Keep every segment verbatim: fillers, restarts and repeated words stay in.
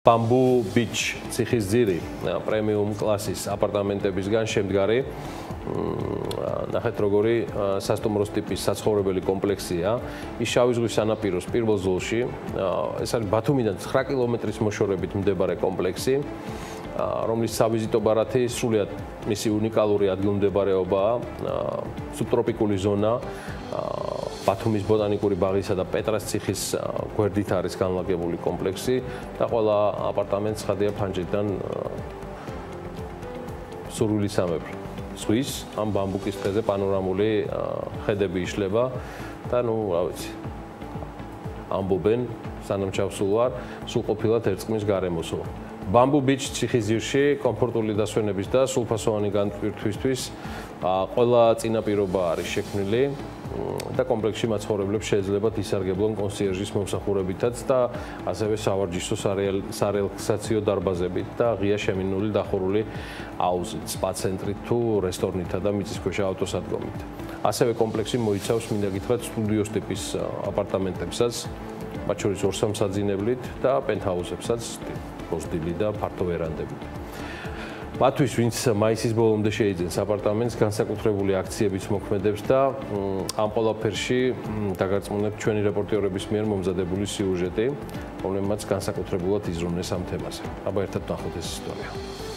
Bamboo Beach ციხის ძირი პრემიუმ კლასის აპარტამენტებისგან შემდგარი ნახეთ როგორი სასტუმროს ტიპის საცხოვრებელი კომპლექსია ის შავი ზღვის სანაპიროს პირველ ზოლში ეს არის ბათუმიდან ცხრა კილომეტრის მოშორებით მდებარე კომპლექსი რომლის სავიზიტო ბარათი სრულიად მისი უნიკალური ადგილმდებარეობაა სუბტროპიკული ზონა ბათუმის ბოტანიკური ბაღისა და პეტრას ციხის გვერდით არის განლაგებული კომპლექსი და ყველა აპარტამენტს ხადია ფანჯრიდან სურვილი სამეფი ზღვის ამ ბამბუკის თეზე პანორამული ხედები იშლება და ნუ რა ვიცი ამბობენ სანამ ჩავსულ ვარ სრულყოფილად ერწყმის გარემოსო Bamboo Beach ციხის ძირში კომფორტული დასვენების და სრულფასოვანი განტვირთვისთვის ყველა წინაპირობა არის შექმნილი და კომპლექსში მაცხოვრებლებს შეეძლებათ ისარგებლონ კონსიერჟის მომსახურებითაც და ასევე სავარჯიშო სარელაქსაციო დარბაზებით და ღია შემინული დახურული აუზით, სპა ცენტრით თუ რესტორნითა და მიწისქვეშა ავტოსადგომით. ასევე კომპლექსი მოიცავს მინდა გითხრათ სტუდიოს ტიპის აპარტამენტებსაც, მათ შორის ორ სამსაძინებლით და პენტჰაუსებსაც პოსტილი და ფართო ვერანდებით. მათთვის, ვინც მაისის ბოლომდე შეიძენს აპარტამენტს, განსაკუთრებული აქციებიც მოქმედებს და ამ ყველაფერში დაგარწმუნებთ ჩვენი რეპორტიორების მიერ მომზადებული სიუჟეტი, რომლებმაც განსაკუთრებულად იზრუნეს ამ თემაზე. აბა ერთად ნახოთ ეს ისტორია.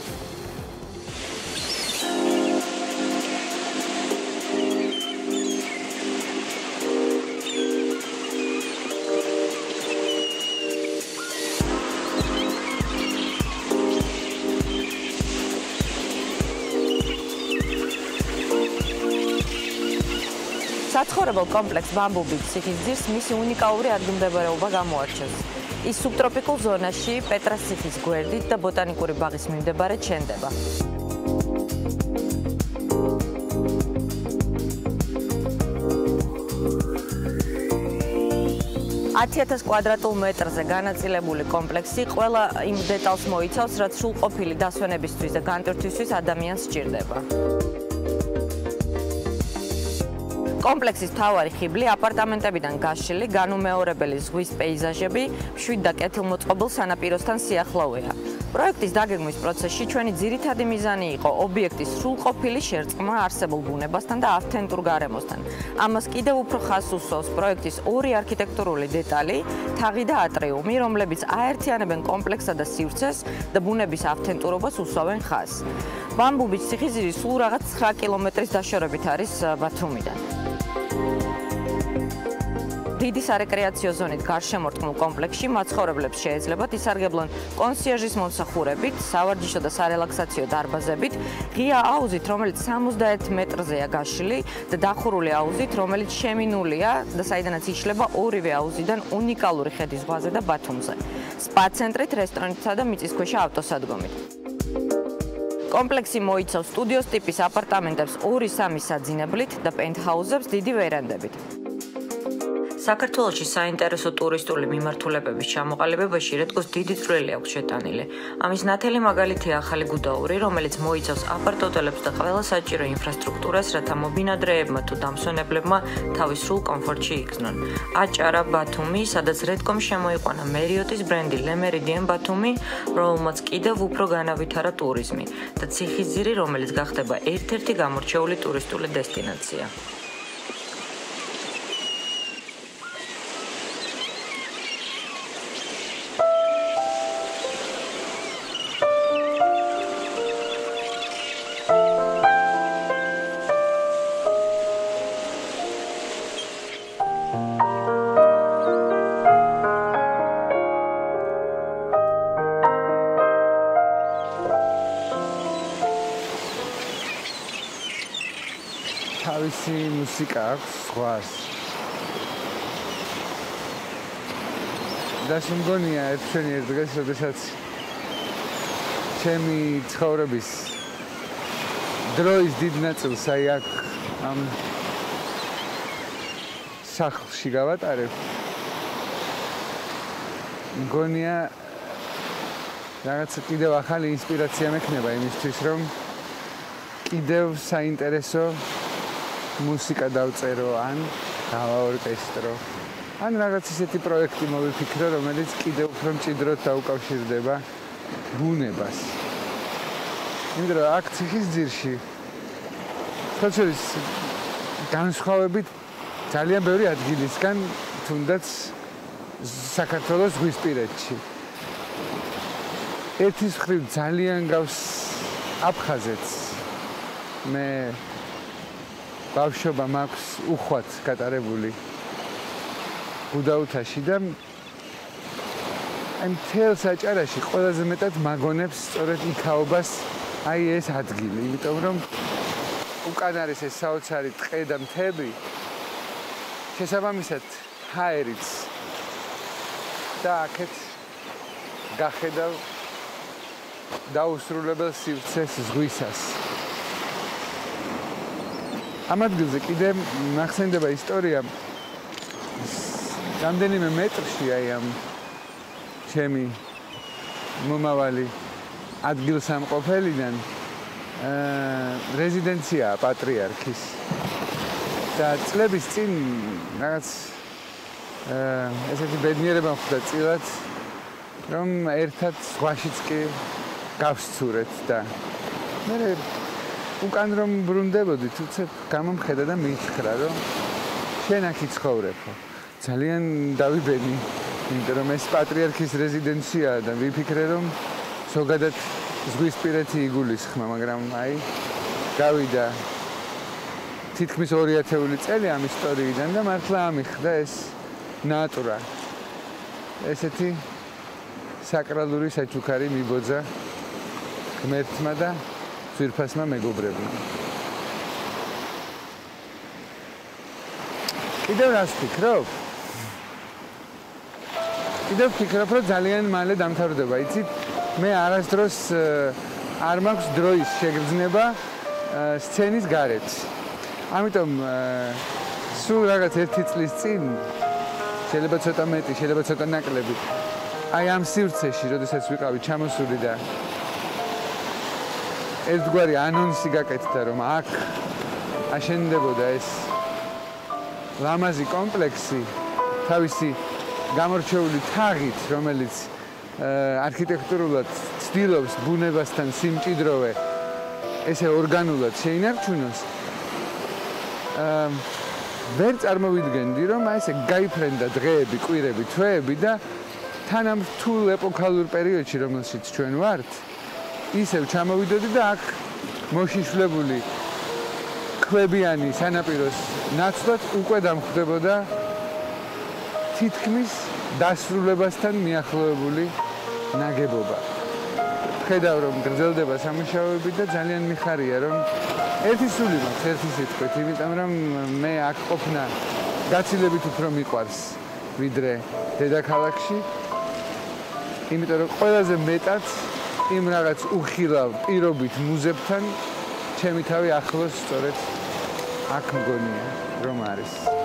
საცხოვრებელ კომპლექს Bamboo Beach ციხის ძირს მისი უნიკალური ადგილმდებარეობა გამოარჩევს. ის სუბტროპიკულ ზონაში, პეტრას ციხის გვერდით და ბოტანიკური ბაღის მიმდებარედ შენდება. ათი ათას კვადრატულ მეტრზე განაწილებული კომპლექსი ყველა იმ დეტალს მოიცავს, რაც სრულყოფილი დასვენებისთვის და განტვირთვისთვის ადამიანს სჭირდება. კომპლექსის მთავარი ხიბლი აპარტამენტებიდან გაშლილი განუმეორებელი ზღვის პეიზაჟები მშვიდ და კეთილმოწყობილ სანაპიროსთან სიახლოვეა. პროექტის დაგეგმვის პროცესში ჩვენი ძირითადი მიზანი იყო ობიექტის სრულყოფილი შერწყმა არსებულ ბუნებასთან და ავთენტურ გარემოსთან. ამას კიდევ უფრო ხაზს უსვამს პროექტის ორი არქიტექტურული დეტალი, თაღი და ატრიუმი, რომლებიც აერთიანებენ კომპლექსსა და სივრცეს და ბუნების ავთენტურობას უსვამენ ხაზს. Bamboo Beach ციხის ძირი სულ რაღაც ცხრა კილომეტრის დაშორებით არის ბათუმიდან. დიდი სარეკრეაციო ზონით გარშემორტყმულ კომპლექსში მაცხოვრებლებს შეეძლებათ ისარგებლონ კონსიერჟის მომსახურებით, სავარჯიშო და სარელაქსაციო დარბაზებით, ღია აუზით, რომელიც სამოცდაერთ მეტრზეა გაშლილი და დახურული აუზით, რომელიც შემინულია და საიდანაც იშლება ორივე აუზიდან უნიკალური ხედის ზღვაზე და ბათუმზე. სპა ცენტრით, რესტორნითა და მიწისქვეშა ავტოსადგომით. კომპლექსი მოიცავს სტუდიოს ტიპის აპარტამენტებს ორი სამი საძინებლით და პენტჰაუსებს დიდი ვერანდებით. საქართველოში საინტერესო ტურისტული მიმართულებების ჩამოყალიბებაში რედკოს დიდი წვლილი აქვს შეტანილი. ამის ნათელი მაგალითია ახალი გუდაური, რომელიც მოიცავს აპარტ-ოტელებს და ყველა საჭირო ინფრასტრუქტურას, რათა მობინადრეებმა თუ დამსვენებლებმა თავის სრულ კომფორტში იქნონ. აჭარა ბათუმი, სადაც რედკომ შემოიყვანა მერიოტის ბრენდი Le Méridien ბათუმი, რომელმაც კიდევ უფრო განავითარა ტურიზმი და ციხის ძირი, რომელიც გახდება ერთ-ერთი გამორჩეული ტურისტული დესტინაცია. თავისი მუსიკა აქვს სხვას. და შემგონია ერთშენი ერთ დღეს, როდესაც ჩემი ცხოვრების დროის დიდ ნაწილს აი აქ ამ სახლში გავატარებ. მგონია რაღაცა კიდევ ახალი ინსპირაცია მექნება იმისთვის, რომ კიდევ საინტერესო მუსიკა დავწერო ან გავაორკესტრო ან რაღაც ისეთი პროექტი მოვიფიქრე, რომელიც კიდევ უფრო მჭიდროდ დაუკავშირდება ბუნებას. იმიტომ რომ აქ ციხის ძირში თორსერის განსხვავებით ძალიან ბევრი ადგილისგან თუნდაც საქართველოს ზღვისპირეთში. ერთის მხრივ ძალიან გავს აფხაზეთს. მე ბავშვობა მაქვს უხვად გატარებული გუდაუთაში და ამ თელ საჭარაში ყველაზე მეტად მაგონებს სწორედ იქაობას აი ეს ადგილი, იმიტომ რომ უკან არის ეს საოცარი ტყე და მთები, შესაბამისად ჰაერიც და აქეთ გახედავ დაუსრულებელ სივრცეს ზღვისას. ამ ადგილზე კიდე მახსენდება ისტორია რამდენიმე მეტრში აი ამ ჩემი მომავალი ადგილსამყოფელიდან რეზიდენციაა პატრიარქის და წლების წინ რაღაც ესეთი ბედნიერება ხვდა წილად რომ ერთად ზღვაშიც კი გავსცურეთ და მე უკან რომ ბრუნდებოდი თუცებ გამომხედა და მითხრა რომ შენ აქ იცხოვრებო ძალიან დავიბენი იმიტომ რომ ეს პატრიარქის რეზიდენციაა და ვიფიქრე რომ ზოგადად ზღვისპირეთი იგულისხმა მაგრამ აი გავიდა თითქმის ორი ათეული წელი ამ ისტორიიდან და მართლა ამიხდა ეს ნატურა ესეთი საკრალური საჩუქარი მიბოძა ღმერთმა და ძვირფასმა მეგობრებმა. კიდევ რას ვფიქრობ? კიდევ ვფიქრობ, რომ ძალიან მალე დამთავრდება. იცით, მე არასდროს არ მაქვს დროის შეგრძნება სცენის გარეთ. ამიტომ სულ რაღაც ერთი წლის წინ შეიძლება ცოტა მეტი, შეიძლება ცოტა ნაკლები. აი ამ სივრცეში, როდესაც ვიყავი ჩამოსული და ერთგვარი ანონსი გაკეთდა, რომ აქ აშენდებოდა ეს ლამაზი კომპლექსი, თავისი გამორჩეული თაღით, რომელიც არქიტექტურულად ცდილობს ბუნებასთან სიმჭიდროვე ესე ორგანულად შეინარჩუნოს. ვერ წარმოვიდგენდი, რომ აი ესე გაიფრენდა დღეები, კვირები, თვეები და თან ამ რთულ ეპოქალურ პერიოდში, რომელშიც ჩვენ ვართ, ისევ ჩამოვიდოდი და აქ მოშიშვლებული ქვებიანი სანაპიროს ნაცვლად უკვე დამხვდებოდა თითქმის დასრულებასთან მიახლოებული ნაგებობა. ხედავ რომ გრძელდება სამუშაოები და ძალიან მიხარია რომ ერთი სული მაქვს ერთი სიტყვით, იმიტომ რომ მე აქ ყოფნა გაცილებით უფრო მიყვარს ვიდრე დედაქალაქში. იმიტომ რომ ყველაზე მეტად იმ რაღაც უხილავ პირობით მუზებთან ჩემი თავი ახლოს სწორედ აქ მგონია რომ არის.